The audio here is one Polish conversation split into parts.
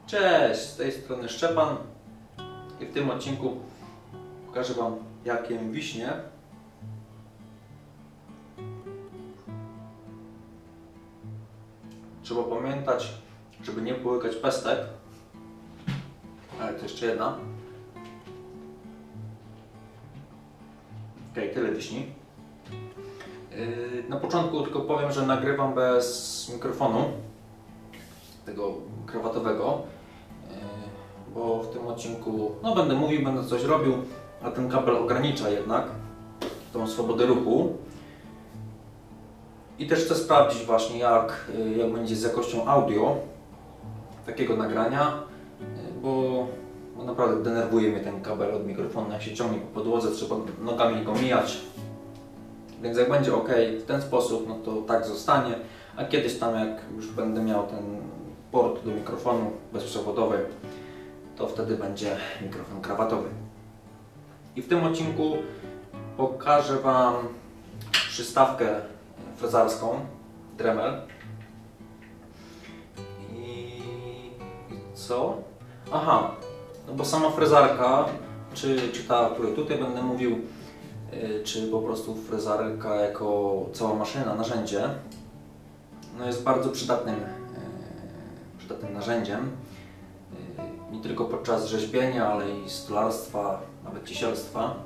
Cześć, z tej strony Szczepan i w tym odcinku pokażę Wam, jak jem wiśnie. Trzeba pamiętać, żeby nie połykać pestek, ale to jeszcze jedna. Ok, tyle wiśni. Na początku tylko powiem, że nagrywam bez mikrofonu, tego krawatowego, bo w tym odcinku będę mówił, będę coś robił, a ten kabel ogranicza jednak tą swobodę ruchu. I też chcę sprawdzić właśnie, jak będzie z jakością audio takiego nagrania, bo naprawdę denerwuje mnie ten kabel od mikrofonu. Jak się ciągnie po podłodze, trzeba nogami go mijać. Więc jak będzie ok w ten sposób, no to tak zostanie, a kiedyś tam, jak już będę miał ten port do mikrofonu bezprzewodowy, to wtedy będzie mikrofon krawatowy. I w tym odcinku pokażę Wam przystawkę frezarską Dremel. I co? Aha, no bo sama frezarka, czy ta, o której tutaj będę mówił, czy po prostu frezarka jako cała maszyna, narzędzie, no jest bardzo przydatnym narzędziem. Nie tylko podczas rzeźbienia, ale i stolarstwa, nawet cisielstwa.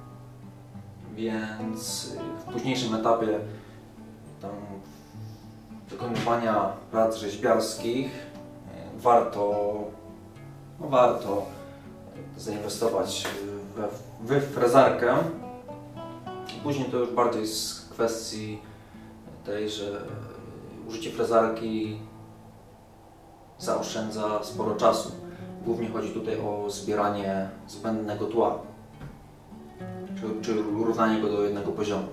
Więc w późniejszym etapie tam wykonywania prac rzeźbiarskich warto zainwestować w frezarkę. Później to już bardziej z kwestii tej, że użycie frezarki zaoszczędza sporo czasu. Głównie chodzi tutaj o zbieranie zbędnego tła, czy równanie go do jednego poziomu.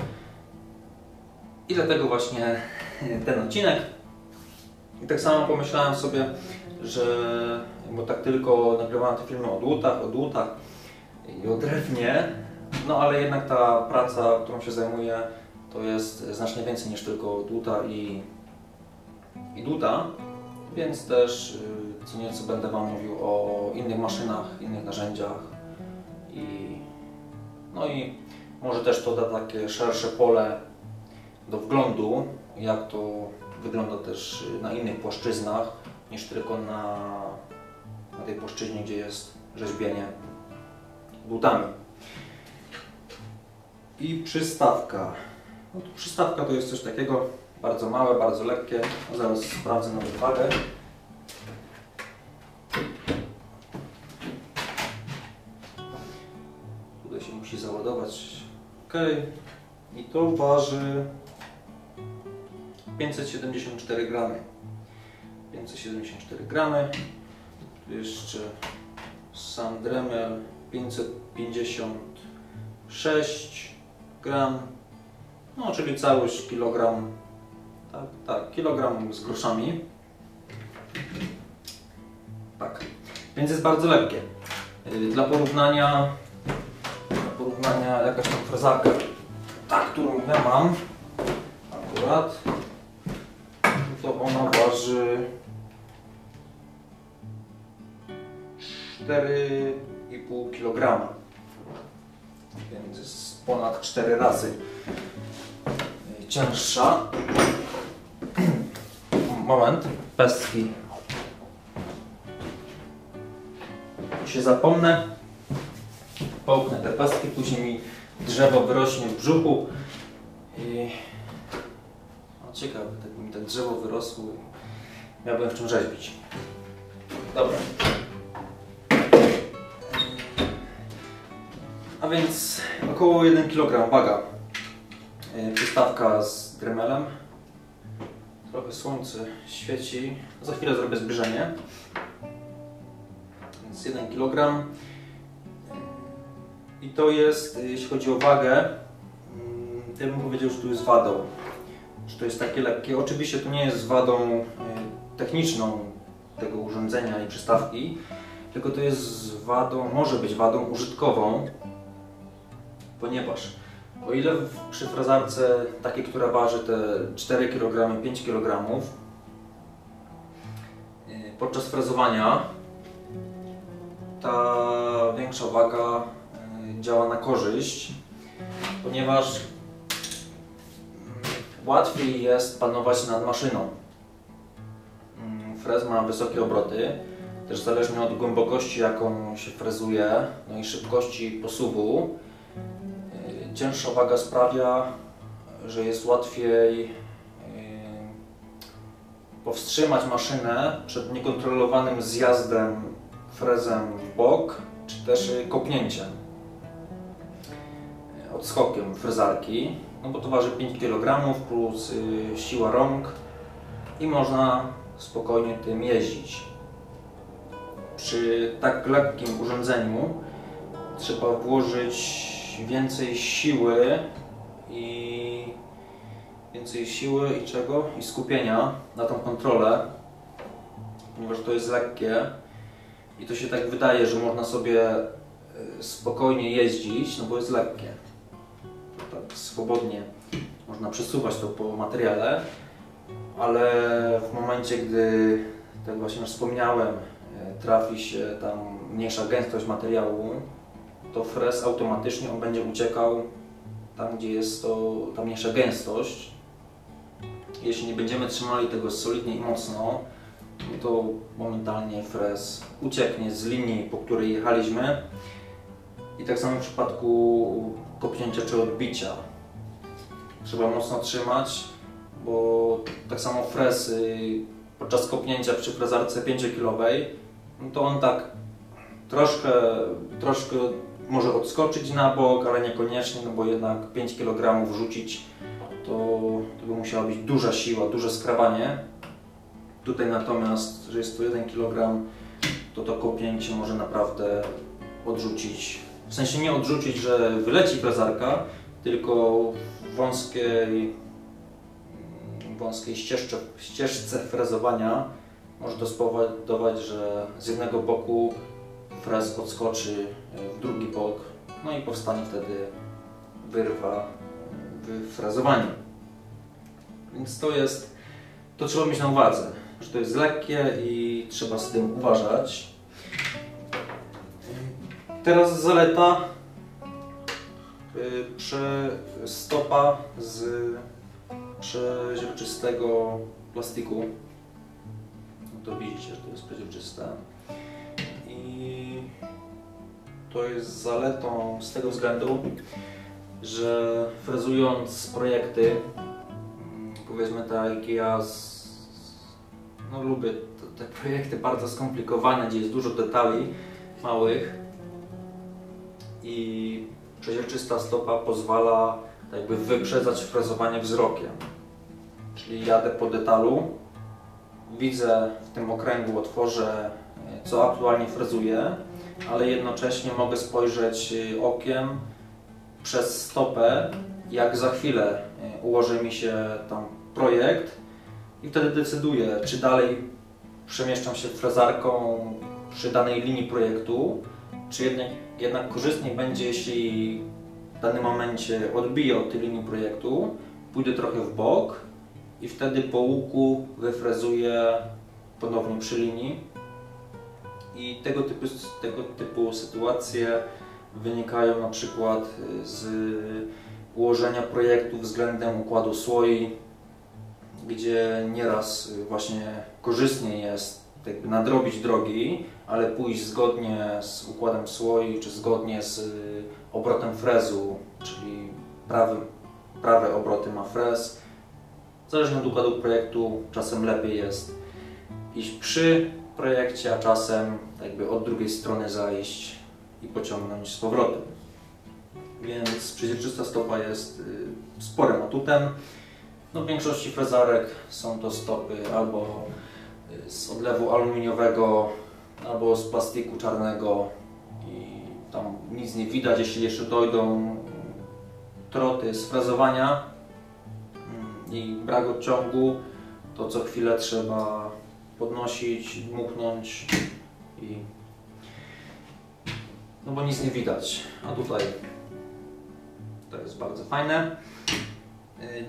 I dlatego właśnie ten odcinek. I tak samo pomyślałem sobie, że bo tak tylko nagrywałem te filmy o dłutach i o drewnie, no ale jednak ta praca, którą się zajmuję, to jest znacznie więcej niż tylko dłuta i dłuta, więc też co nieco będę Wam mówił o innych maszynach, innych narzędziach no i może też to da takie szersze pole do wglądu, jak to wygląda też na innych płaszczyznach niż tylko na tej płaszczyźnie, gdzie jest rzeźbienie dłutami. I przystawka. No to przystawka to jest coś takiego bardzo małe, bardzo lekkie. Zaraz sprawdzę nawet wagę. Tutaj się musi załadować. Ok. I to waży 574 gramy. 574 gramy. Tu jeszcze sam Dremel 556 gram. No, czyli całość kilogram. Tak, kilogram z groszami. Tak. Więc jest bardzo lekkie. Dla porównania jakaś tam frezarka, ta, którą ja mam akurat, to ona waży 4,5 kg, więc jest ponad 4 razy cięższa. Moment, pestki. Się zapomnę, połknę te pestki, później mi drzewo wyrośnie w brzuchu i ciekawe, tak mi to drzewo wyrosło i miałbym w czym rzeźbić. Dobra. A więc około 1 kg waga. Przystawka z Dremelem. Trochę słońce świeci. Za chwilę zrobię zbliżenie. Więc 1 kg. I to jest, jeśli chodzi o wagę, to bym powiedział, że tu jest wadą. Że to jest takie lekkie. Oczywiście to nie jest wadą techniczną tego urządzenia i przystawki, tylko to jest wadą, może być wadą użytkową, ponieważ o ile przy frezarce takiej, która waży te 4 kg, 5 kg, podczas frezowania ta większa waga działa na korzyść, ponieważ łatwiej jest panować nad maszyną. Frez ma wysokie obroty, też zależnie od głębokości, jaką się frezuje, no i szybkości posuwu. Cięższa waga sprawia, że jest łatwiej powstrzymać maszynę przed niekontrolowanym zjazdem frezem w bok, czy też kopnięciem, odskokiem frezarki, no bo to waży 5 kg plus siła rąk i można spokojnie tym jeździć. Przy tak lekkim urządzeniu trzeba włożyć więcej siły i czego? I skupienia na tą kontrolę, ponieważ to jest lekkie i to się tak wydaje, że można sobie spokojnie jeździć, no bo jest lekkie. Tak swobodnie można przesuwać to po materiale, ale w momencie, gdy, tak właśnie już wspomniałem, trafi się tam mniejsza gęstość materiału, to frez automatycznie on będzie uciekał tam, gdzie jest ta mniejsza gęstość. Jeśli nie będziemy trzymali tego solidnie i mocno, to momentalnie frez ucieknie z linii, po której jechaliśmy. I tak samo w przypadku kopnięcia czy odbicia. Trzeba mocno trzymać, bo tak samo frez podczas kopnięcia przy frezarce 5-kilowej, no to on tak troszkę może odskoczyć na bok, ale niekoniecznie, no bo jednak 5 kg wrzucić to by musiała być duża siła, duże skrawanie. Tutaj natomiast, że jest to 1 kg, to kopnięcie może naprawdę odrzucić. W sensie nie odrzucić, że wyleci frezarka, tylko w wąskiej ścieżce frezowania może to spowodować, że z jednego boku frez odskoczy w drugi bok, no i powstanie wtedy wyrwa w frezowaniu. Więc to trzeba mieć na uwadze, że to jest lekkie i trzeba z tym uważać. Teraz zaleta stopa z przeźroczystego plastiku. No to widzicie, że to jest przeźroczyste. I to jest zaletą z tego względu, że frezując projekty, powiedzmy tak, ja lubię te projekty bardzo skomplikowane, gdzie jest dużo detali małych i przeźroczysta stopa pozwala jakby wyprzedzać frezowanie wzrokiem. Czyli jadę po detalu, widzę w tym okręgu, otworze, co aktualnie frezuję, ale jednocześnie mogę spojrzeć okiem przez stopę, jak za chwilę ułoży mi się tam projekt i wtedy decyduję, czy dalej przemieszczam się frezarką przy danej linii projektu, czy jednak korzystniej będzie, jeśli w danym momencie odbiję od tej linii projektu, pójdę trochę w bok i wtedy po łuku wyfrezuję ponownie przy linii. I tego typu sytuacje wynikają na przykład z ułożenia projektu względem układu słoi, gdzie nieraz właśnie korzystniej jest jakby nadrobić drogi, ale pójść zgodnie z układem słoi, czy zgodnie z obrotem frezu, czyli prawe obroty ma frez. Zależnie od układu projektu, czasem lepiej jest iść przy projekcie, a czasem jakby od drugiej strony zajść i pociągnąć z powrotem. Więc przeźroczysta stopa jest sporym atutem. No, w większości frezarek są to stopy albo z odlewu aluminiowego, albo z plastiku czarnego i tam nic nie widać, jeśli jeszcze dojdą troty z frezowania i brak odciągu, to co chwilę trzeba podnosić, dmuchnąć i no bo nic nie widać, a tutaj to jest bardzo fajne.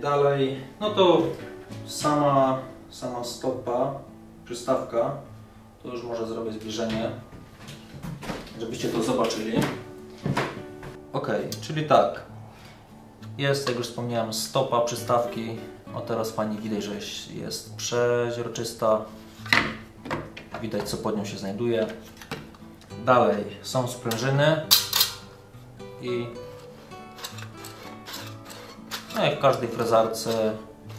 Dalej, no to sama stopa, przystawka To już może zrobię zbliżenie, żebyście to zobaczyli. Ok, czyli tak. Jest, jak już wspomniałem, stopa przystawki. O, teraz fajnie widać, że jest przeźroczysta. Widać, co pod nią się znajduje. Dalej są sprężyny i no jak w każdej frezarce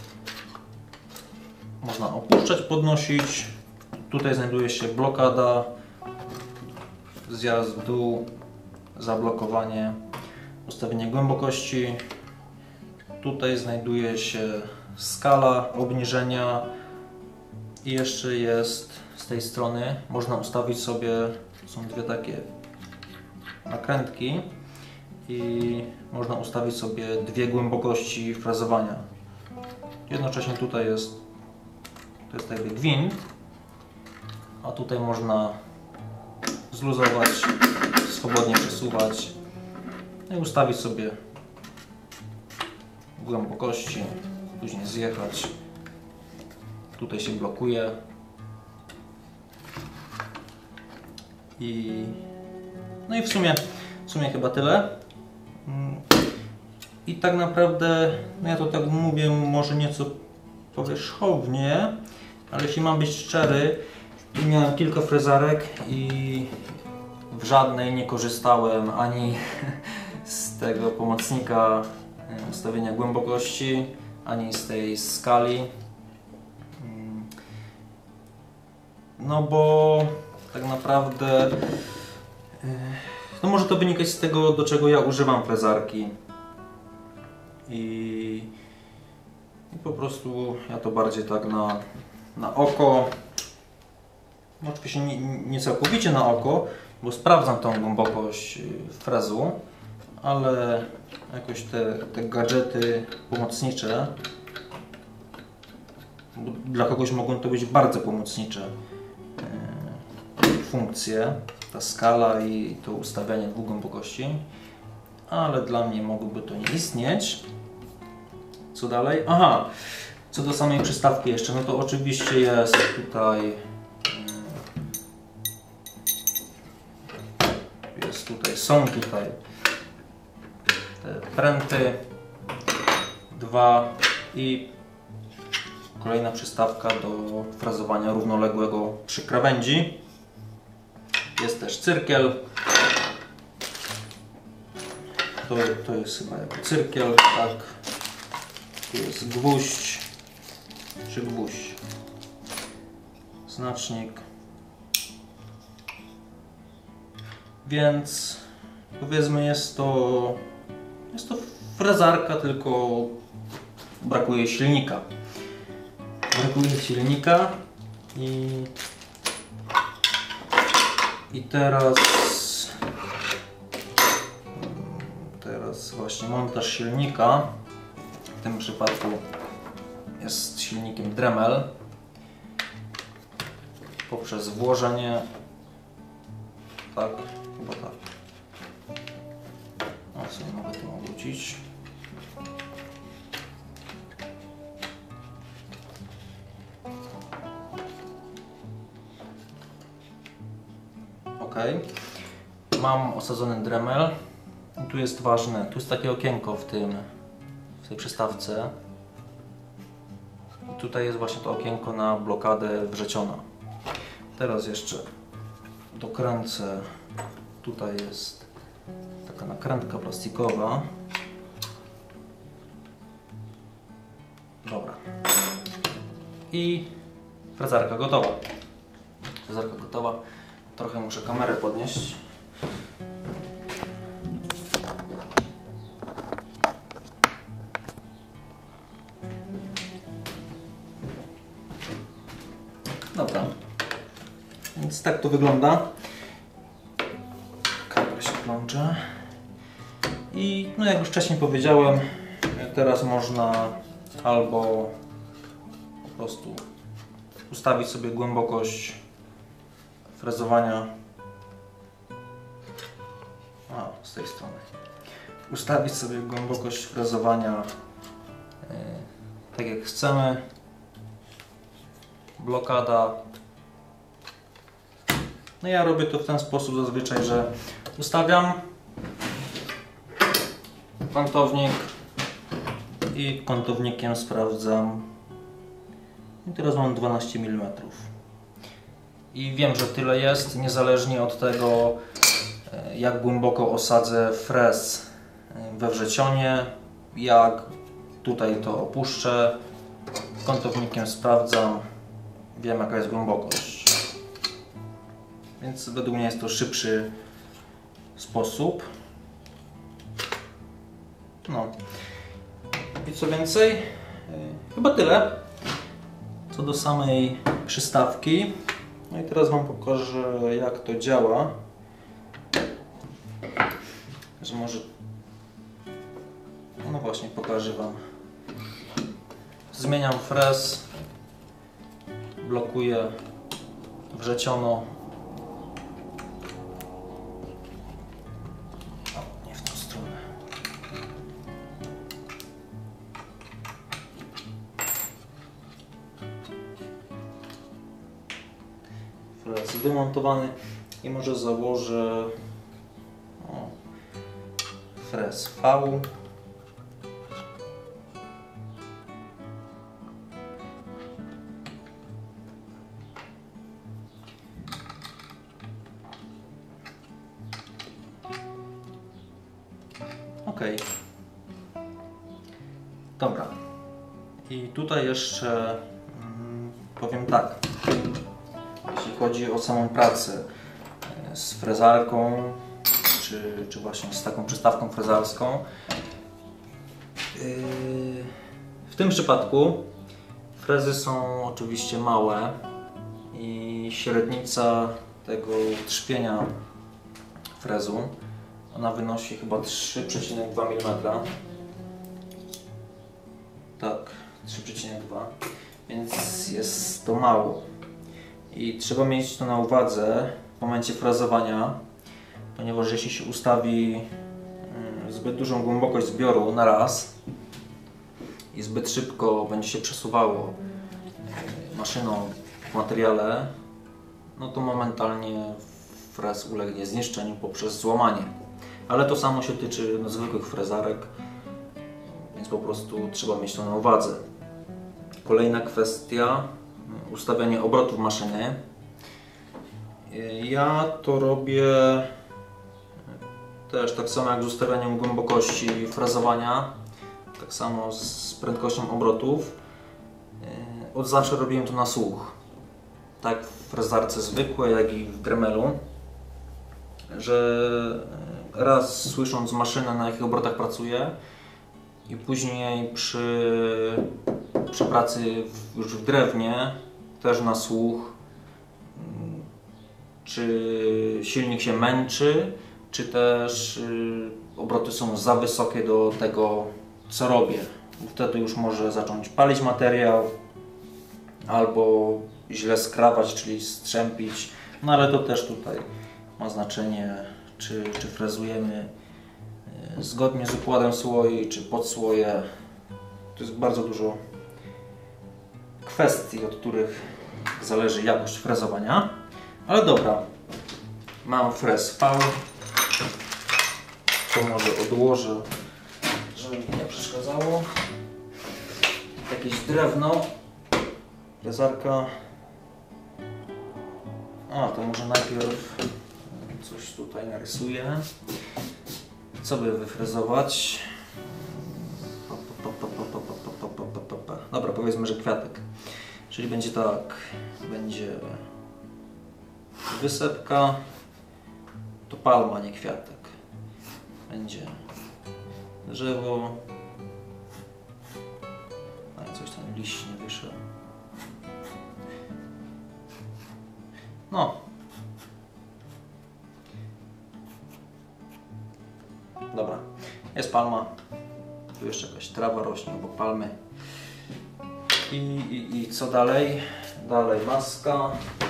można opuszczać, podnosić. Tutaj znajduje się blokada, zjazd w dół, zablokowanie, ustawienie głębokości. Tutaj znajduje się skala obniżenia i jeszcze jest z tej strony, można ustawić sobie, są dwie takie nakrętki i można ustawić sobie dwie głębokości frezowania. Jednocześnie tutaj jest, to jest jakby gwint, a tutaj można zluzować, swobodnie przesuwać i ustawić sobie głębokości, później zjechać. Tutaj się blokuje no i w sumie chyba tyle. I tak naprawdę, no ja to tak mówię może nieco powierzchownie, ale jeśli mam być szczery, miałem kilka frezarek i w żadnej nie korzystałem ani z tego pomocnika ustawienia głębokości, ani z tej skali. No bo tak naprawdę no może to wynikać z tego, do czego ja używam frezarki. I po prostu ja to bardziej tak na oko. No oczywiście nie całkowicie na oko, bo sprawdzam tą głębokość frezu, ale jakoś te gadżety pomocnicze, dla kogoś mogą to być bardzo pomocnicze funkcje, ta skala i to ustawianie dwóch głębokości, ale dla mnie mogłoby to nie istnieć. Co dalej? Aha, co do samej przystawki jeszcze, no to oczywiście jest tutaj, są tutaj te pręty, dwa i kolejna przystawka do frezowania równoległego przy krawędzi. Jest też cyrkiel. To jest chyba jako cyrkiel, tak. Tu jest gwóźdź, czy gwóźdź, znacznik. Więc powiedzmy jest to frezarka, tylko brakuje silnika. I teraz właśnie montaż silnika. W tym przypadku jest silnikiem Dremel poprzez włożenie, tak, chyba tak. No sobie mogę to obrócić. Ok. Mam osadzony Dremel. I tu jest ważne, tu jest takie okienko w tej przystawce. I tutaj jest właśnie to okienko na blokadę wrzeciona. Teraz jeszcze dokręcę. Tutaj jest taka nakrętka plastikowa. Dobra. I frezarka gotowa. Trochę muszę kamerę podnieść. Dobra, więc tak to wygląda. Kamera się plącze. I no jak już wcześniej powiedziałem, teraz można albo po prostu ustawić sobie głębokość frezowania. Z tej strony. Ustawić sobie głębokość frezowania tak jak chcemy. Blokada No ja robię to w ten sposób zazwyczaj, że ustawiam kątownik i kątownikiem sprawdzam. I teraz mam 12 mm. I wiem, że tyle jest, niezależnie od tego, jak głęboko osadzę frez we wrzecionie, jak tutaj to opuszczę, kątownikiem sprawdzam, wiem jaka jest głębokość. Więc według mnie jest to szybszy sposób. No. I co więcej, chyba tyle. Co do samej przystawki. No i teraz Wam pokażę, jak to działa. Że może... No właśnie, pokażę Wam. Zmieniam frez. Blokuję wrzeciono. O, nie w tą stronę. Frez wymontowany i może założę frez V. Ok. Dobra. I tutaj jeszcze powiem tak. Jeśli chodzi o samą pracę z frezarką, czy właśnie z taką przystawką frezarską, w tym przypadku frezy są oczywiście małe i średnica tego trzpienia frezu, ona wynosi chyba 3,2 mm. Tak, 3,2, więc jest to mało. I trzeba mieć to na uwadze w momencie frezowania, ponieważ jeśli się ustawi zbyt dużą głębokość zbioru na raz i zbyt szybko będzie się przesuwało maszyną w materiale, no to momentalnie frez ulegnie zniszczeniu poprzez złamanie. Ale to samo się tyczy zwykłych frezarek, więc po prostu trzeba mieć to na uwadze. Kolejna kwestia, ustawianie obrotów maszyny. Ja to robię też tak samo jak z ustawianiem głębokości frezowania, tak samo z prędkością obrotów. Od zawsze robiłem to na słuch, tak w frezarce zwykłej, jak i w Dremelu, że raz słysząc maszynę, na jakich obrotach pracuje, i później przy pracy już w drewnie też na słuch, czy silnik się męczy, czy też obroty są za wysokie do tego, co robię. Wtedy już może zacząć palić materiał albo źle skrawać, czyli strzępić. No ale to też tutaj ma znaczenie, czy frezujemy zgodnie z układem słoi, czy podsłoje. To jest bardzo dużo kwestii, od których zależy jakość frezowania. Ale dobra, mam frez V. To może odłożę, żeby mi nie przeszkadzało. Jakieś drewno, frezarka. A, to może najpierw coś tutaj narysuję. Co by wyfrezować? Dobra, powiedzmy, że kwiatek. Czyli będzie tak, będzie wysepka, to palma, nie kwiatek. Będzie drzewo. A coś tam liść nie wyszło. No. Dobra, jest palma. Tu jeszcze jakaś trawa rośnie obok palmy. I co dalej? Dalej maska.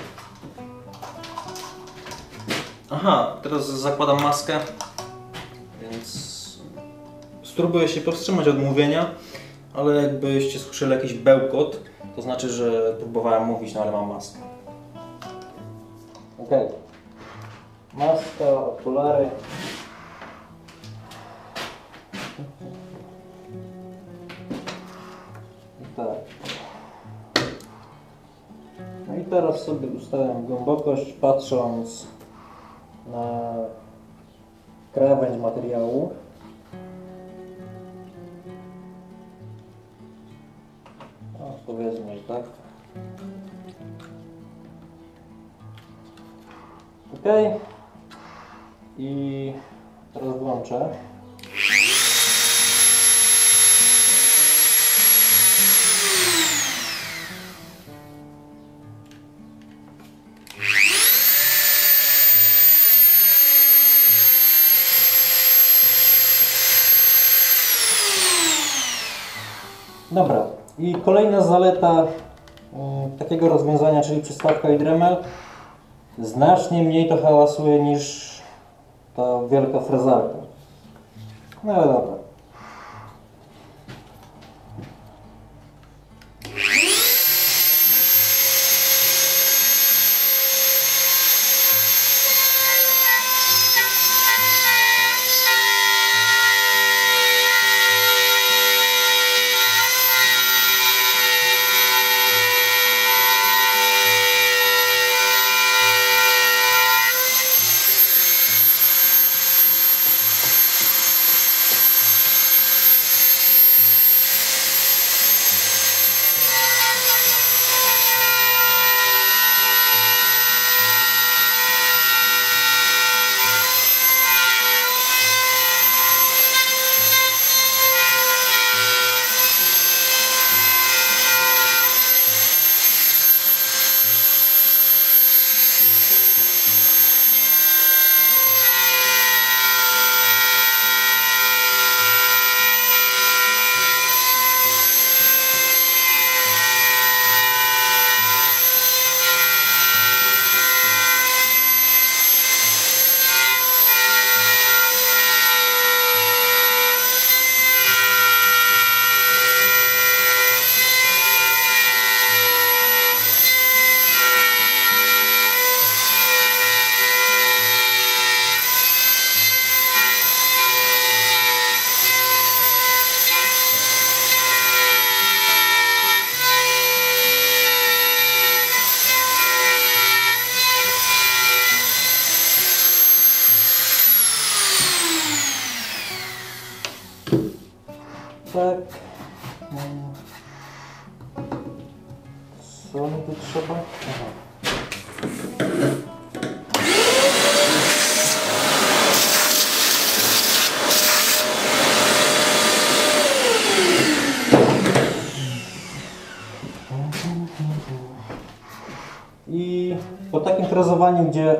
Aha, teraz zakładam maskę, więc spróbuję się powstrzymać od mówienia, ale jakbyście słyszeli jakiś bełkot, to znaczy, że próbowałem mówić, no ale mam maskę. Ok, Maska, okulary. I tak. No i teraz sobie ustawiam głębokość, patrząc na krawędź materiału. No, powiedzmy, że tak. OK. I teraz włączę. Dobra, i kolejna zaleta takiego rozwiązania, czyli przystawka i Dremel, znacznie mniej to hałasuje niż ta wielka frezarka. No ale dobra. Tak. Co mi tu trzeba? Aha. I po takim frezowaniu, gdzie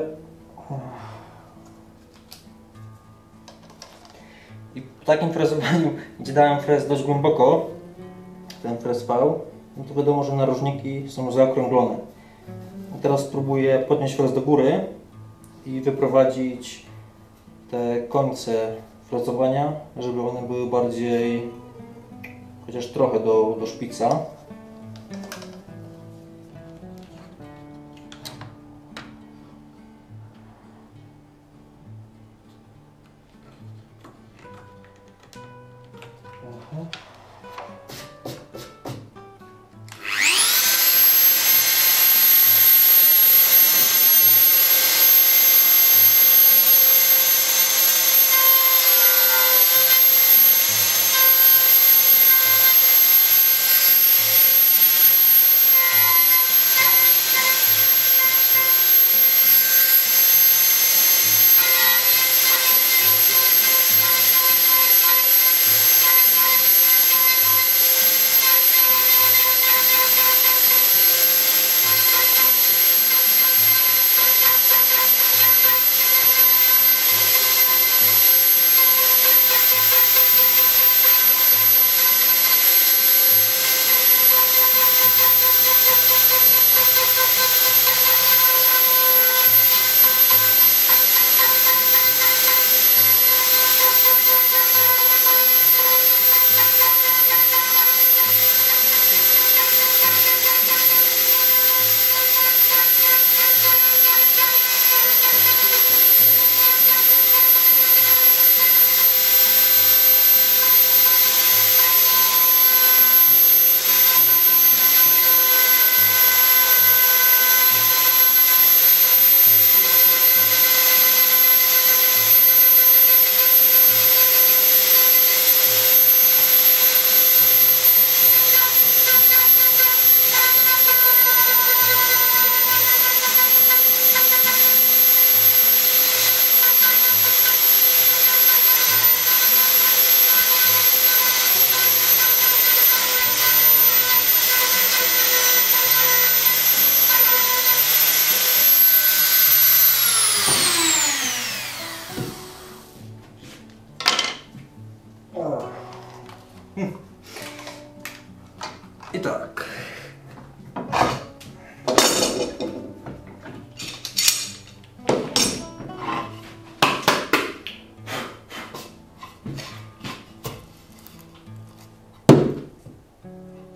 dałem frez dość głęboko, ten frez V, no to wiadomo, że narożniki są zaokrąglone. I teraz spróbuję podnieść frez do góry i wyprowadzić te końce frezowania, żeby one były bardziej, chociaż trochę do szpica.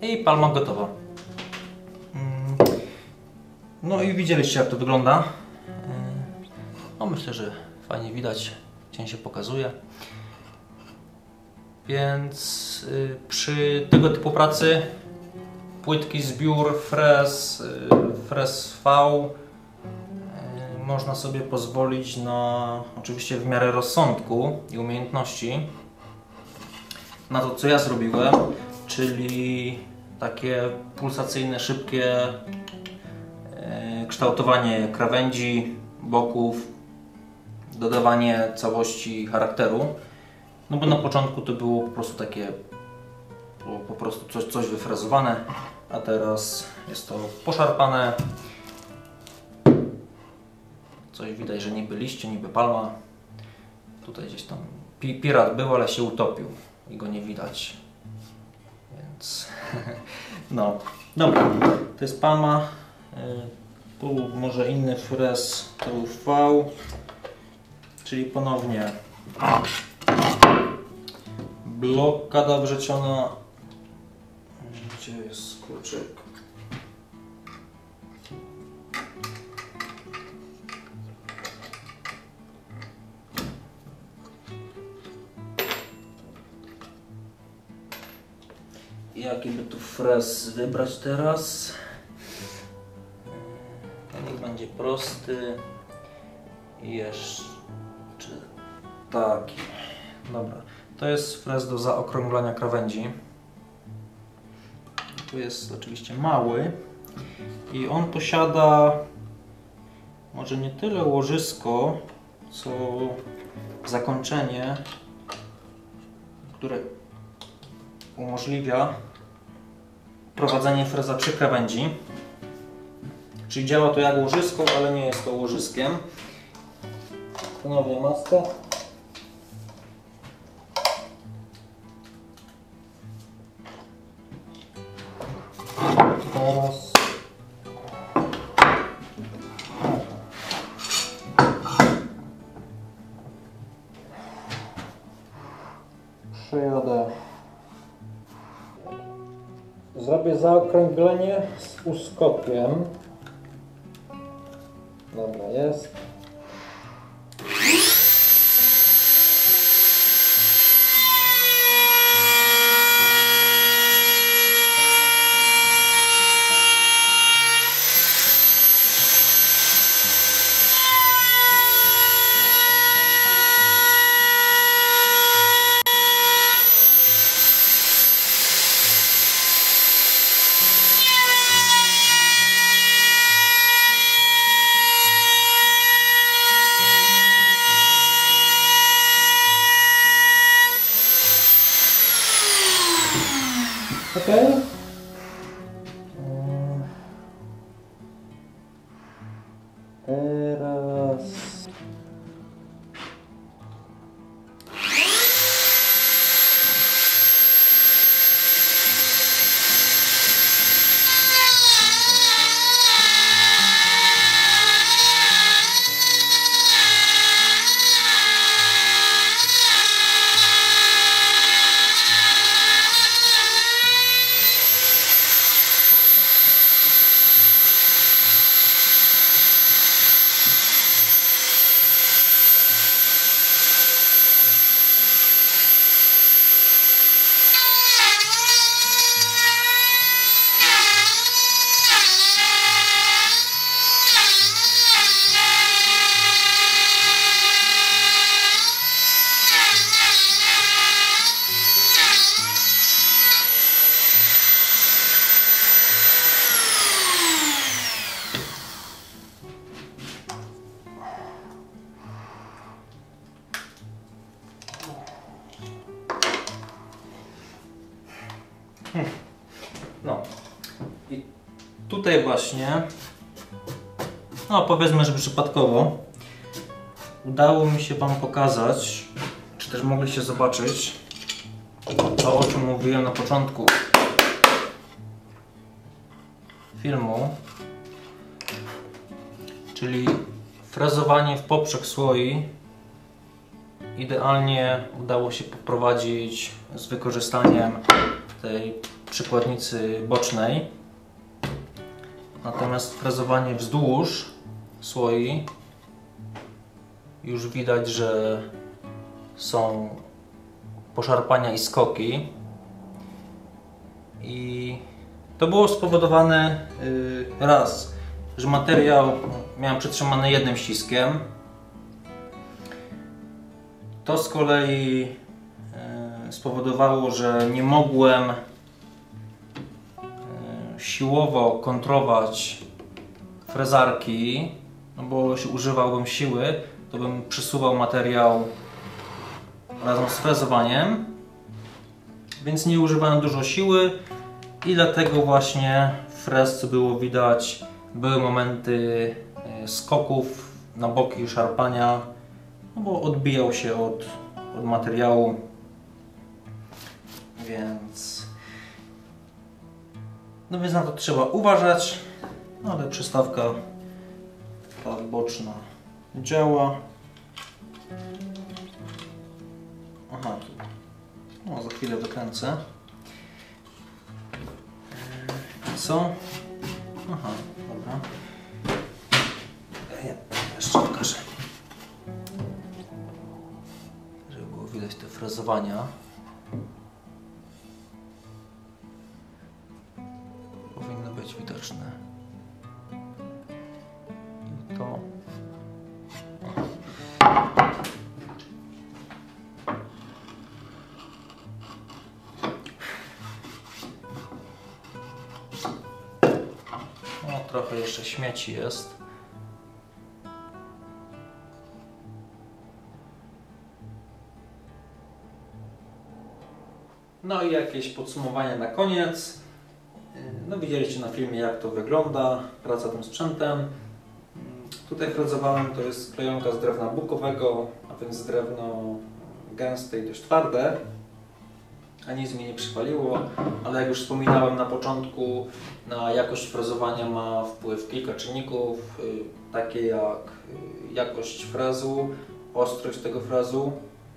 i palma gotowa. No i widzieliście, jak to wygląda. No myślę, że fajnie widać, cień się pokazuje. Więc przy tego typu pracy płytki zbiór Fres V można sobie pozwolić na, oczywiście w miarę rozsądku i umiejętności, na to, co ja zrobiłem, czyli takie pulsacyjne, szybkie kształtowanie krawędzi, boków, dodawanie całości charakteru. No bo na początku to było po prostu takie, po prostu coś wyfrezowane, a teraz jest to poszarpane. Coś widać, że niby liście, niby palma. Tutaj gdzieś tam pirat był, ale się utopił i go nie widać. Więc no, dobra, to jest palma. Tu może inny frez, to był V, czyli ponownie blokada wrzeciona. Gdzie jest kluczyk? Jaki by tu frez wybrać teraz? Niech będzie prosty. I jeszcze taki. Dobra. To jest frez do zaokrąglania krawędzi. Tu jest oczywiście mały. I on posiada może nie tyle łożysko, co zakończenie, które umożliwia prowadzenie freza przy krawędzi. Czyli działa to jak łożysko, ale nie jest to łożyskiem. Ponownie maskę. Teraz przejadę. Zrobię zaokrąglenie z uskokiem. Dobra, jest. Okay. Teraz no i tutaj właśnie, no powiedzmy, że przypadkowo udało mi się Wam pokazać, czy też mogliście zobaczyć to, o czym mówiłem na początku filmu, czyli frezowanie w poprzek słoi. Idealnie udało się poprowadzić z wykorzystaniem tej przykładnicy bocznej. Natomiast frezowanie wzdłuż słoi już widać, że są poszarpania i skoki. I to było spowodowane raz, że materiał miałem przytrzymany jednym ściskiem. To z kolei spowodowało, że nie mogłem siłowo kontrolować frezarki, no bo jeśli używałbym siły, to bym przesuwał materiał razem z frezowaniem, więc nie używałem dużo siły i dlatego właśnie w frezce było widać, były momenty skoków na boki, szarpania, no bo odbijał się od materiału, więc na to trzeba uważać, no ale przystawka ta boczna działa. Aha, tu. No, za chwilę wykręcę. Co? Aha, dobra. Ja jeszcze pokażę. Żeby było widać te frezowania. Powinno być widoczne. I to. No, trochę jeszcze śmieci jest. No i jakieś podsumowanie na koniec. No widzieliście na filmie, jak to wygląda, praca tym sprzętem. Tutaj frezowałem, to jest klejonka z drewna bukowego, a więc drewno gęste i dość twarde. A nic mi nie przypaliło, ale jak już wspominałem na początku, na jakość frezowania ma wpływ kilka czynników, takie jak jakość frezu, ostrość tego frezu,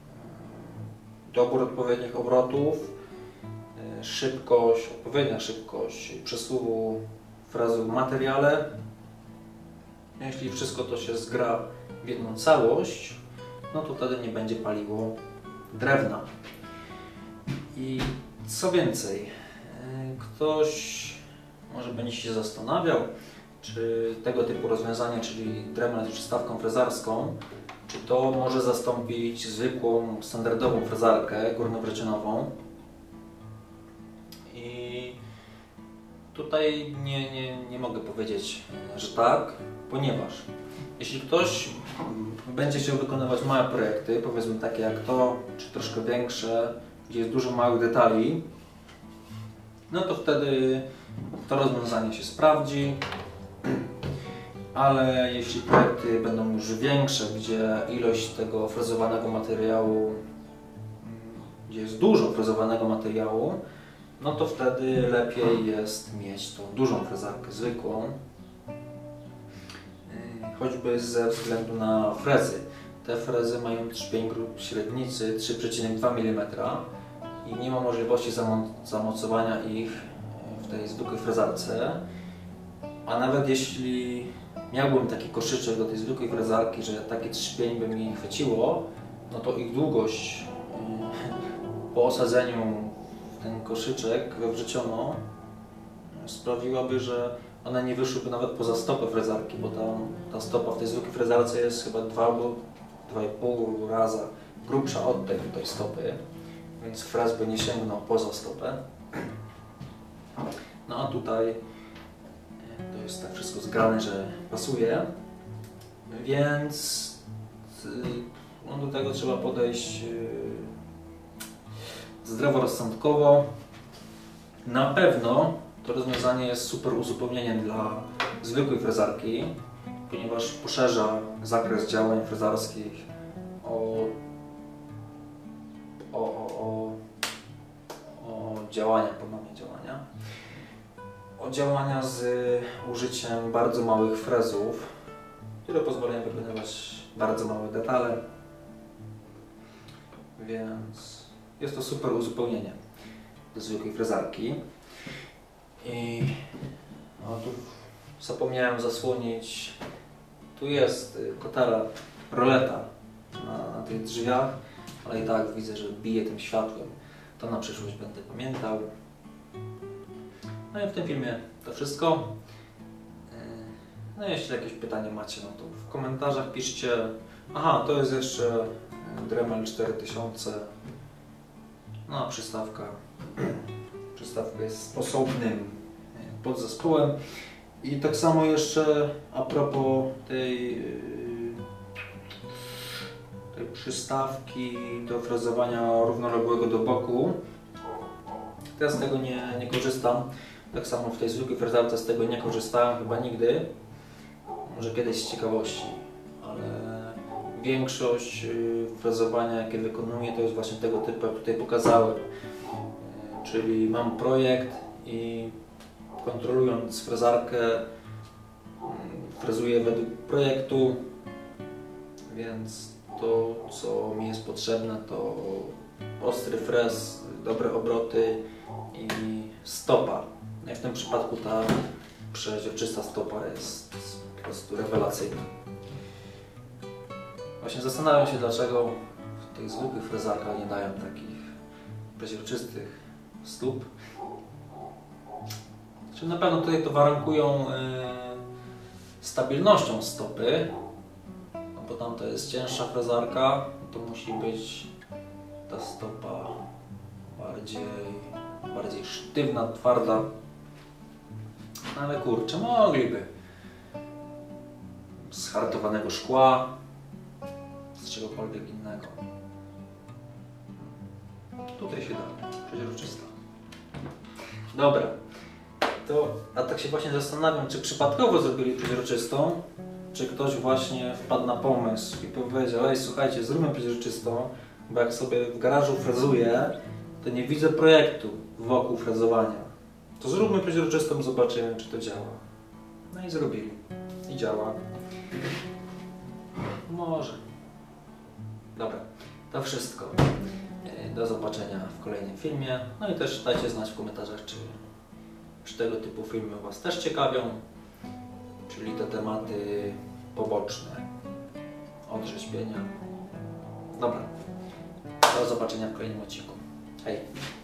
dobór odpowiednich obrotów, szybkość, odpowiednia szybkość przesuwu frezu w materiale. Jeśli wszystko to się zgra w jedną całość, no to wtedy nie będzie paliło drewna. I co więcej, ktoś może będzie się zastanawiał, czy tego typu rozwiązanie, czyli drewno z przystawką frezarską, czy to może zastąpić zwykłą, standardową frezarkę górnowrzecionową. I tutaj nie mogę powiedzieć, że tak, ponieważ jeśli ktoś będzie chciał wykonywać małe projekty, powiedzmy takie jak to, czy troszkę większe, gdzie jest dużo małych detali, no to wtedy to rozwiązanie się sprawdzi. Ale jeśli projekty będą już większe, gdzie ilość tego frezowanego materiału, gdzie jest dużo frezowanego materiału, no to wtedy lepiej jest mieć tą dużą frezarkę zwykłą, choćby ze względu na frezy. Te frezy mają trzpień grup średnicy 3,2 mm i nie ma możliwości zamocowania ich w tej zwykłej frezarce. A nawet jeśli miałbym taki koszyczek do tej zwykłej frezarki, że taki trzpień by mi chwyciło, no to ich długość po osadzeniu w ten koszyczek we wrzeciono sprawiłaby, że one nie wyszłyby nawet poza stopę frezarki, bo ta stopa w tej zwykłej frezarce jest chyba 2 albo 2,5 raza grubsza od tej stopy, więc frez by nie sięgnął poza stopę. No a tutaj to jest tak wszystko zgrane, że pasuje, więc do tego trzeba podejść zdroworozsądkowo. Na pewno to rozwiązanie jest super uzupełnieniem dla zwykłej frezarki, ponieważ poszerza zakres działań frezarskich o działania, ponownie działania. O działania z użyciem bardzo małych frezów, które pozwalają wykonywać bardzo małe detale, więc jest to super uzupełnienie do zwykłej frezarki. I tu zapomniałem zasłonić, tu jest kotara, roleta na tych drzwiach, ale i tak widzę, że bije tym światłem. To na przyszłość będę pamiętał. No i w tym filmie to wszystko. No jeśli jakieś pytania macie, no to w komentarzach piszcie. Aha, to jest jeszcze Dremel 4000. No a przystawka jest osobnym podzespołem. I tak samo jeszcze a propos tej przystawki do frezowania równoległego do boku. Ja z tego nie korzystam. Tak samo w tej zwykłej frezarce z tego nie korzystałem chyba nigdy. Może kiedyś z ciekawości, ale większość frezowania jakie wykonuję to jest właśnie tego typu, jak tutaj pokazałem. Czyli mam projekt i kontrolując frezarkę frezuję według projektu, więc to co mi jest potrzebne to ostry frez, dobre obroty i stopa. No i w tym przypadku ta przeźroczysta stopa jest po prostu rewelacyjna. Właśnie zastanawiam się, dlaczego w tych zwykłych frezarkach nie dają takich przeźroczystych stóp. Znaczy na pewno tutaj to warunkują stabilnością stopy, no bo tam to jest cięższa frezarka, to musi być ta stopa bardziej sztywna, twarda. No ale kurczę, mogliby z hartowanego szkła, z czegokolwiek innego. Tutaj się da, przeźroczysta. Dobra, a tak się właśnie zastanawiam, czy przypadkowo zrobili przeźroczystą, czy ktoś właśnie wpadł na pomysł i powiedział: ej, słuchajcie, zróbmy przeźroczystą, bo jak sobie w garażu frezuję, to nie widzę projektu wokół frezowania. To zróbmy przeźroczystą, zobaczymy, czy to działa. No i zrobili. I działa. Może. Dobra, to wszystko. Do zobaczenia w kolejnym filmie. No i też dajcie znać w komentarzach, czy tego typu filmy Was też ciekawią, czyli te tematy poboczne od rzeźbienia. Dobra, do zobaczenia w kolejnym odcinku. Hej!